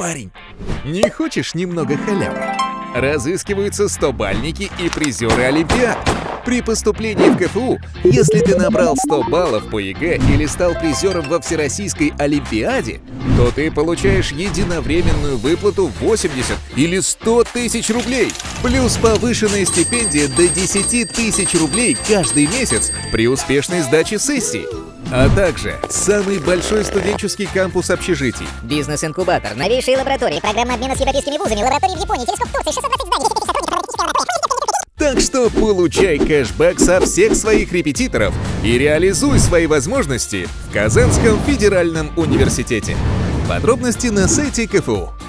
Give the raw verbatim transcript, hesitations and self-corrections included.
парень. Не хочешь немного халявы? Разыскиваются стобальники и призеры Олимпиад. При поступлении в ка эф у, если ты набрал сто баллов по е гэ или стал призером во Всероссийской Олимпиаде, то ты получаешь единовременную выплату восемьдесят или сто тысяч рублей, плюс повышенная стипендия до десяти тысяч рублей каждый месяц при успешной сдаче сессии. А также самый большой студенческий кампус общежитий. Бизнес-инкубатор, новейшие лаборатории, программа обмена с европейскими вузами, лаборатории в Японии, телескоп в Турции, шестьсот двадцать зданий, десять тысяч сотрудников. Так что получай кэшбэк со всех своих репетиторов и реализуй свои возможности в Казанском федеральном университете. Подробности на сайте ка эф у.